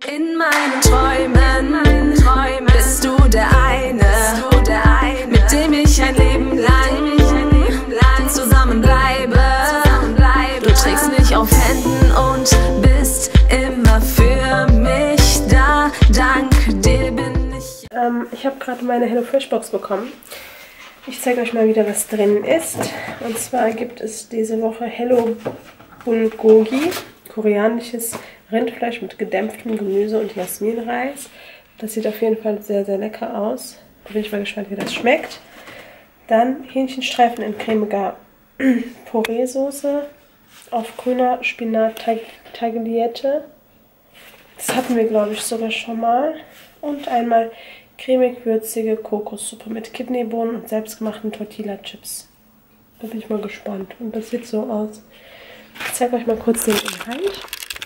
In meinen Träumen bist du der eine, mit dem ich ein Leben lang zusammenbleibe. Du trägst mich auf Händen und bist immer für mich da. Dank dir bin ich. Ich habe gerade meine HelloFresh-Box bekommen. Ich zeige euch mal wieder, was drin ist. Und zwar gibt es diese Woche Hello Bulgogi, koreanisches Rindfleisch mit gedämpftem Gemüse und Jasminreis. Das sieht auf jeden Fall sehr, sehr lecker aus. Da bin ich mal gespannt, wie das schmeckt. Dann Hähnchenstreifen in cremiger Puree-Soße auf grüner Spinat-Tagliette. Das hatten wir, glaube ich, sogar schon mal. Und einmal cremig-würzige Kokossuppe mit Kidneybohnen und selbstgemachten Tortilla-Chips. Da bin ich mal gespannt. Und das sieht so aus. Ich zeige euch mal kurz den Inhalt.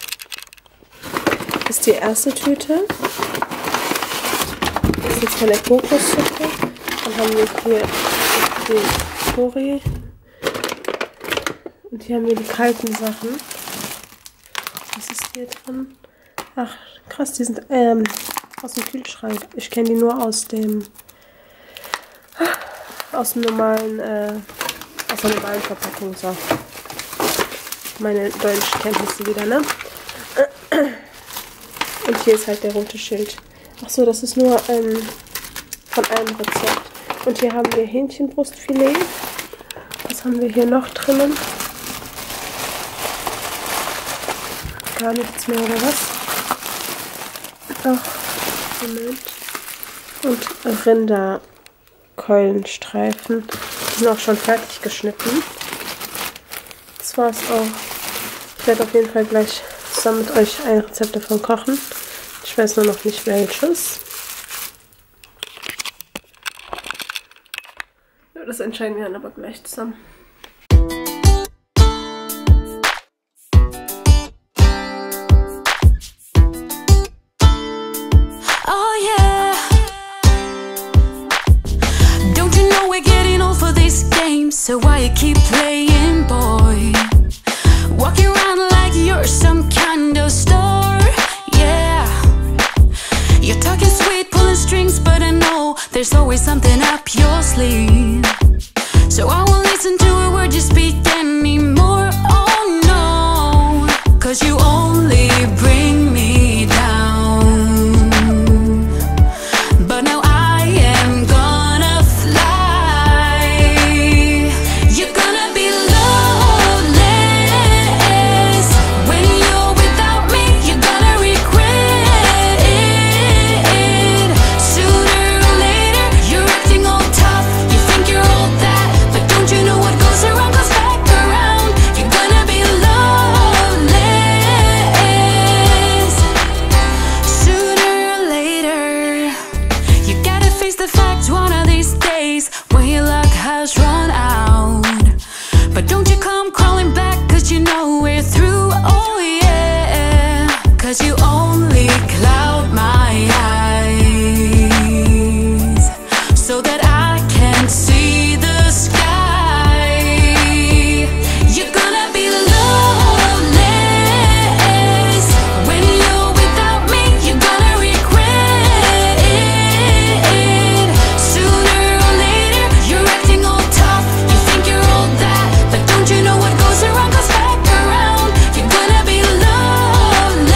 Das ist die erste Tüte. Das ist jetzt von der Kokossuppe. Dann haben wir hier den Curry. Und hier haben wir die kalten Sachen. Was ist hier drin? Ach, krass, die sind aus dem Kühlschrank. Ich kenne die nur aus dem normalen, aus der normalen Verpackung. So. Meine Deutschkenntnisse wieder, ne? Und hier ist halt der rote Schild. Ach so, das ist nur von einem Rezept. Und hier haben wir Hähnchenbrustfilet. Was haben wir hier noch drinnen? Gar nichts mehr, oder was? Ach, Moment. Und Rinderkeulenstreifen. Die sind auch schon fertig geschnitten. Das war's auch. Ich werde auf jeden Fall gleich zusammen mit euch ein Rezept davon kochen. Ich weiß nur noch nicht welches. Ja, das entscheiden wir dann aber gleich zusammen. Oh yeah. Don't you know we're getting old for these games? So why you keep playing, boy? Walking around like you're some kind of star, yeah. You're talking sweet, pulling strings, but I know there's always something up your sleeve. So I won't listen to a word you speak anymore, oh no. Cause you only bring me down. But now I am gonna fly. You're gonna be lonely. When you're without me, you're gonna regret it. Sooner or later, you're acting all tough. You think you're all that, but don't you know what goes around comes back around? You're gonna be lonely. Sooner or later, you gotta face the facts one of these days when your luck has run out. But don't you come crawling back, cause you know we're through, oh yeah. Cause you only cloud my eyes so that I can see the sky. You're gonna be lonely. When you're without me, you're gonna regret it. Sooner or later, you're acting all tough. You think you're all that, but don't you know what goes around comes back around? You're gonna be lonely.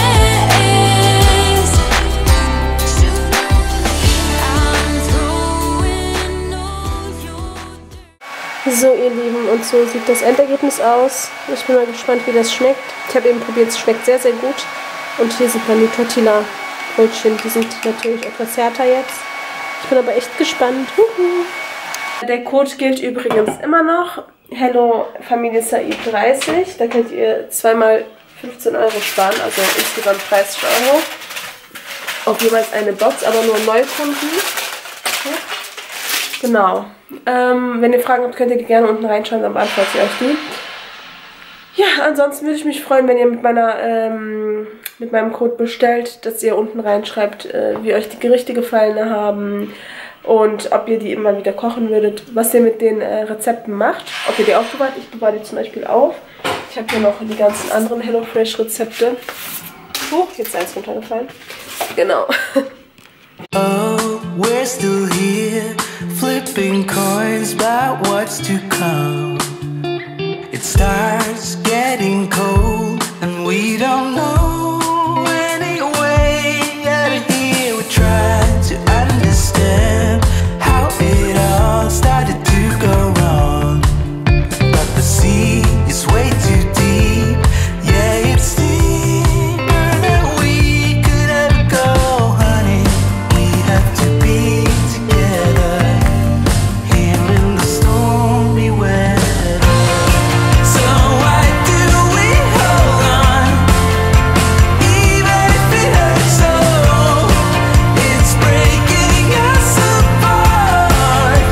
Sooner or later, I'm throwing all your. So, ihr Lieben, und so sieht das Endergebnis aus. Ich bin mal gespannt, wie das schmeckt. Ich habe eben probiert, es schmeckt sehr, sehr gut. Und hier sieht man die Tortilla-Brötchen. Die sind natürlich etwas härter jetzt. Ich bin aber echt gespannt. Der Code gilt übrigens immer noch. Hello Familie Said 30. Da könnt ihr zweimal 15 € sparen, also insgesamt 30 €. Auf jeweils eine Box, aber nur Neukunden. Okay. Genau. Wenn ihr Fragen habt, könnt ihr die gerne unten reinschreiben, dann beantworte ich euch die. Ja, ansonsten würde ich mich freuen, wenn ihr mit meinem Code bestellt, dass ihr unten reinschreibt, wie euch die Gerichte gefallen haben und ob ihr die immer wieder kochen würdet, was ihr mit den Rezepten macht, ob ihr die aufbewahrt. Ich bewahre die zum Beispiel auf. Ich habe hier noch die ganzen anderen HelloFresh Rezepte. Huch, jetzt ist eins runtergefallen. Genau. Oh, we're still here, flipping coins about what's to come. It starts getting cold, and we don't know any way out of here. We try to understand how it all started to go wrong, but the sea is way too deep. Yeah, it's deeper than we could ever go, honey. We have to be together here in the stormy weather. So why do we hold on, even if it hurts so? It's breaking us apart.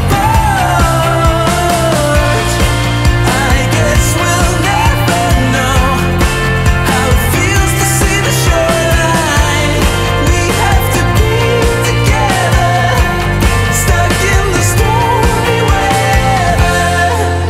But I guess we'll never know how it feels to see the shoreline. We have to be together, stuck in the stormy weather.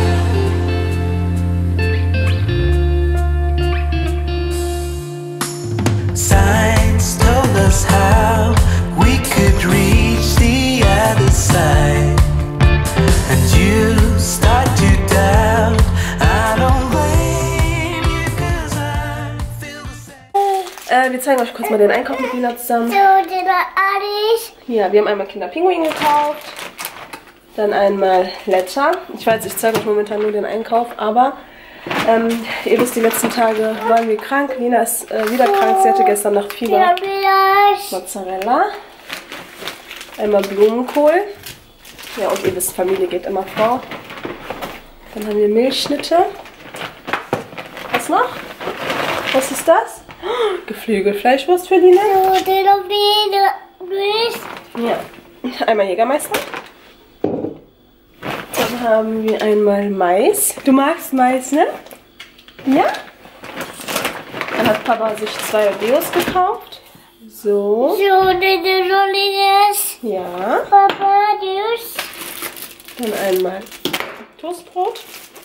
Signs told us how we could reach the other side, and you start to doubt. I don't blame you, 'cause I feel the same. Wir zeigen euch kurz mal den Einkauf mit Lina zusammen. Ja, wir haben einmal Kinderpinguin gekauft. Dann einmal Letter. Ich weiß, ich zeige euch momentan nur den Einkauf, aber ihr wisst, die letzten Tage waren wir krank. Lina ist wieder krank. Sie hatte gestern Nacht Fieber. Mozzarella. Einmal Blumenkohl. Ja, und ihr wisst, Familie geht immer vor. Dann haben wir Milchschnitte. Was noch? Was ist das? Oh, Geflügelfleischwurst für Lina. Ja. Einmal Jägermeister. Dann haben wir einmal Mais. Du magst Mais, ne? Ja? Dann hat Papa sich 2 Deos gekauft. So. Ja. Dann einmal Toastbrot.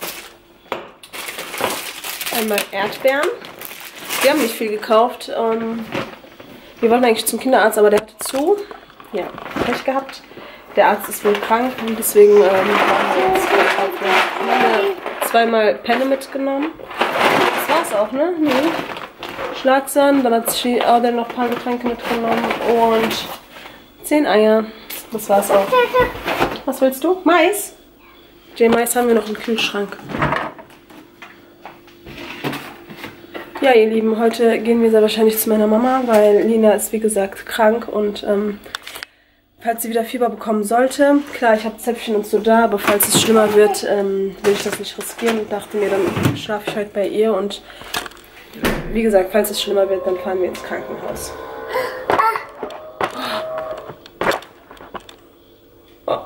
Einmal Erdbeeren. Wir haben nicht viel gekauft. Wir wollten eigentlich zum Kinderarzt, aber der hatte zu. Ja, Pech gehabt. Der Arzt ist wohl krank und deswegen waren wir jetzt gekauft. Wir haben zweimal Penne mitgenommen. Das war's auch, ne? Nee. Schlagsahne, dann hat sie auch noch ein paar Getränke mitgenommen und 10 Eier. Das war's auch. Was willst du? Mais? Den Mais haben wir noch im Kühlschrank. Ja, ihr Lieben, heute gehen wir sehr wahrscheinlich zu meiner Mama, weil Lina ist wie gesagt krank und falls sie wieder Fieber bekommen sollte, klar, ich habe Zäpfchen und so da, aber falls es schlimmer wird, will ich das nicht riskieren und dachte mir, dann schlafe ich heute bei ihr und wie gesagt, falls es schlimmer wird, dann fahren wir ins Krankenhaus. Oh.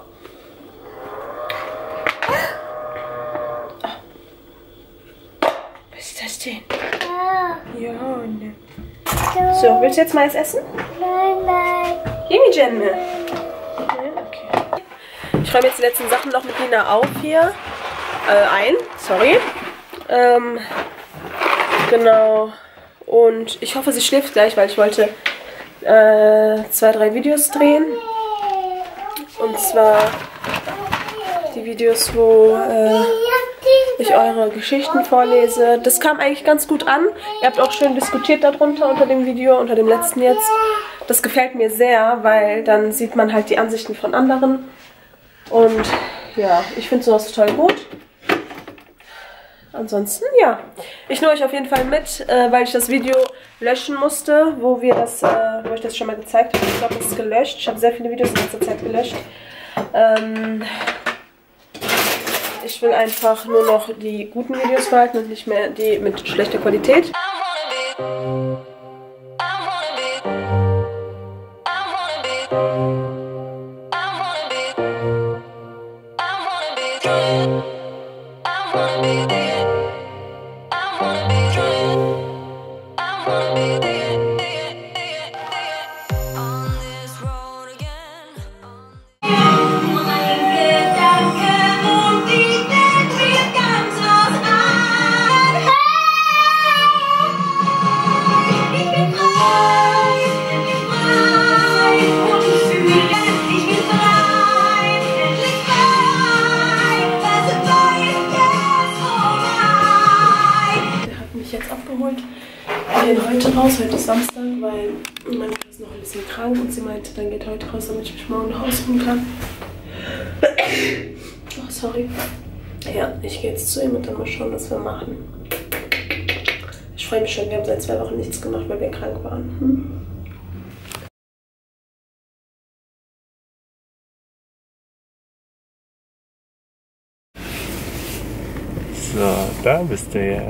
Was ist das denn? Ja, ne. So, willst du jetzt Mais essen? Nein. Gimme Jemme. Okay. Ich räume jetzt die letzten Sachen noch mit Lina auf hier. Sorry. Genau. Und ich hoffe, sie schläft gleich, weil ich wollte 2, 3 Videos drehen. Und zwar die Videos, wo ich eure Geschichten vorlese. Das kam eigentlich ganz gut an. Ihr habt auch schön diskutiert darunter, unter dem Video, unter dem letzten jetzt. Das gefällt mir sehr, weil dann sieht man halt die Ansichten von anderen. Und ja, ich finde sowas total gut. Ansonsten, ja. Ich nehme euch auf jeden Fall mit, weil ich das Video löschen musste, wo ich das schon mal gezeigt habe. Ich glaube, das ist gelöscht. Ich habe sehr viele Videos in letzter Zeit gelöscht. Ich will einfach nur noch die guten Videos behalten und nicht mehr die mit schlechter Qualität. gehen heute raus, heute ist Samstag, weil meine Mutter ist noch ein bisschen krank und sie meinte, dann geht heute raus, damit ich mich morgen nach Hause ruhen kann. Oh, sorry. Ja, ich gehe jetzt zu ihm und dann mal schauen, was wir machen. Ich freue mich schon, wir haben seit 2 Wochen nichts gemacht, weil wir krank waren. So, da bist du ja.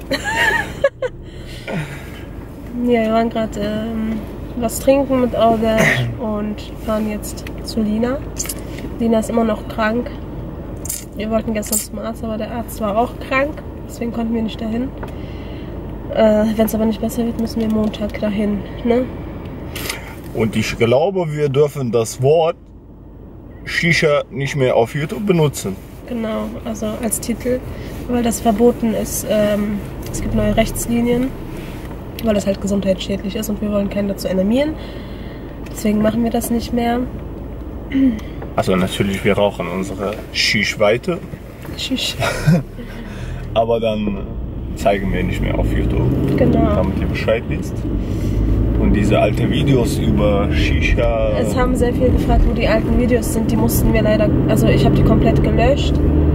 Ja, wir waren gerade was trinken mit Auge und fahren jetzt zu Lina. Lina ist immer noch krank. Wir wollten gestern zum Arzt, aber der Arzt war auch krank, deswegen konnten wir nicht dahin. Wenn es aber nicht besser wird, müssen wir Montag dahin, ne? Und ich glaube, wir dürfen das Wort Shisha nicht mehr auf YouTube benutzen. Genau, also als Titel, weil das verboten ist. Es gibt neue Rechtslinien, weil das halt gesundheitsschädlich ist und wir wollen keinen dazu animieren. Deswegen machen wir das nicht mehr. Also natürlich, wir rauchen unsere Shish weiter. Shish. Aber dann zeigen wir nicht mehr auf YouTube, Genau. damit ihr Bescheid wisst. Und diese alten Videos über Shisha... Es haben sehr viele gefragt, wo die alten Videos sind. Die mussten wir leider... Also ich habe die komplett gelöscht.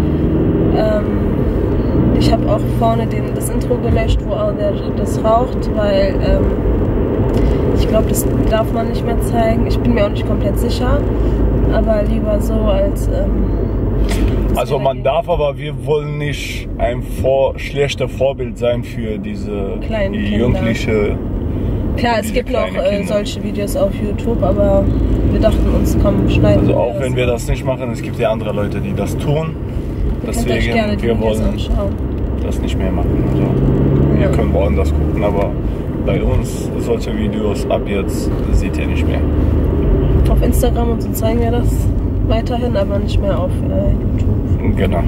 Ich habe auch vorne das Intro gelöscht, wo auch das raucht, weil ich glaube, das darf man nicht mehr zeigen. Ich bin mir auch nicht komplett sicher, aber lieber so als... Also man darf, aber wir wollen nicht ein schlechter Vorbild sein für diese Kleinen jugendliche... Klar, es gibt noch solche Videos auf YouTube, aber wir dachten uns, komm, schneiden. Also auch wenn wir das nicht machen, es gibt ja andere Leute, die das tun. Deswegen, wir wollen das nicht mehr machen. Also, ihr könnt woanders gucken, aber bei uns solche Videos ab jetzt seht ihr nicht mehr. Auf Instagram und so zeigen wir das weiterhin, aber nicht mehr auf YouTube. Genau.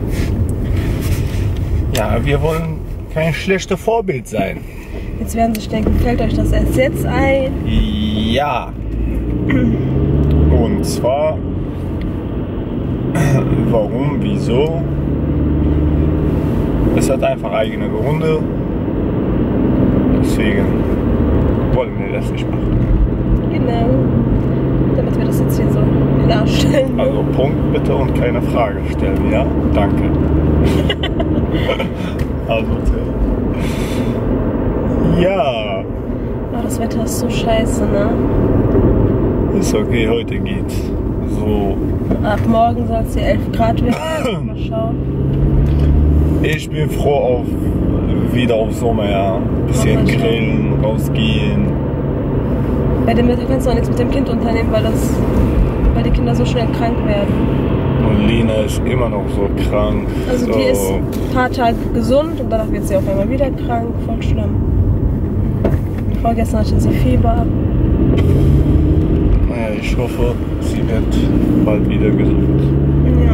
Ja, wir wollen kein schlechtes Vorbild sein. Jetzt werden sich denken, fällt euch das erst jetzt ein? Ja. Und zwar, warum, wieso? Es hat einfach eigene Gründe. Deswegen wollen wir das nicht machen. Genau. Damit wir das jetzt hier so klarstellen. Also Punkt bitte und keine Frage stellen, ja? Danke. Also, ja. Oh, das Wetter ist so scheiße, ne? Ist okay, heute geht's. So. Ab morgen soll es hier 11 Grad werden. Mal schauen. Ich bin froh wieder auf Sommer, ja. Bisschen grillen, rausgehen. Bei dem Wetter kannst du auch nichts mit dem Kind unternehmen, weil die Kinder so schnell krank werden. Und Lina ist immer noch so krank. Also die ist ein paar Tage gesund und danach wird sie auf einmal wieder krank. Voll schlimm. Vorgestern hatte sie Fieber. Naja, ich hoffe, sie wird bald wieder gesund. Ja.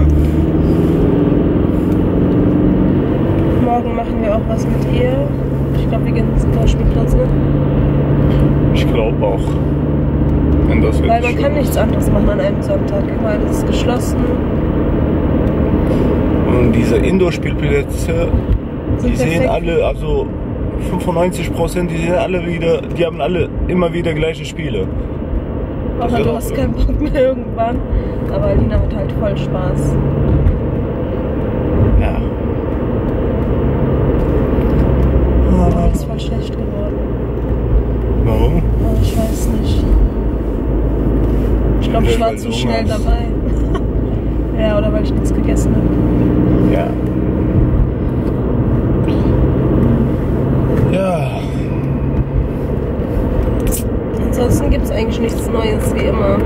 Morgen machen wir auch was mit ihr. Ich glaube, wir gehen zum Spielplatz, ne? Ich glaube auch. Wenn das Weil man kann nichts anderes machen an einem Sonntag. Überall ist es geschlossen. Und diese Indoor-Spielplätze, die sehen perfekt. alle, also 95%, die haben alle immer wieder gleiche Spiele. Aber du hast keinen Bock mehr irgendwann. Aber Lina hat halt voll Spaß. Ja. Aber ist voll schlecht geworden. Warum? Oh, ich weiß nicht. Ich glaube, ich war zu schnell dabei. Ja, oder weil ich nichts gegessen habe. Ja. Ja. Ansonsten gibt es eigentlich nichts Neues, wie immer.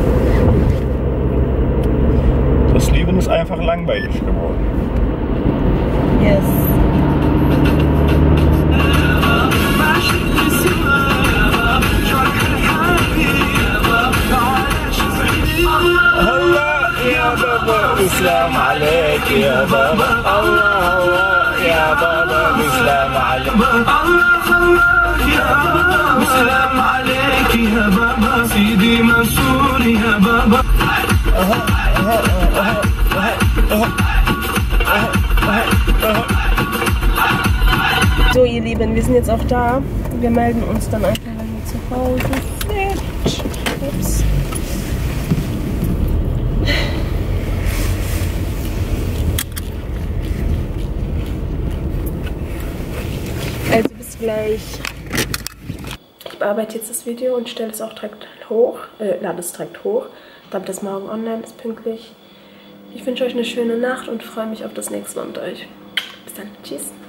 Das Leben ist einfach langweilig geworden. Yes. يا بابا الإسلام عليك يا بابا الله يا بابا الإسلام عليك الله يا بابا السلام عليك يا بابا سيدي منصور يا بابا So, ihr Lieben, wir sind jetzt auch da. Wir melden uns dann einfach, wenn wir zu Hause sind. Ups. Also bis gleich. Ich bearbeite jetzt das Video und stelle es auch direkt hoch. Lade es direkt hoch, damit das morgen online ist, pünktlich. Ich wünsche euch eine schöne Nacht und freue mich auf das nächste Mal mit euch. Bis dann. Tschüss.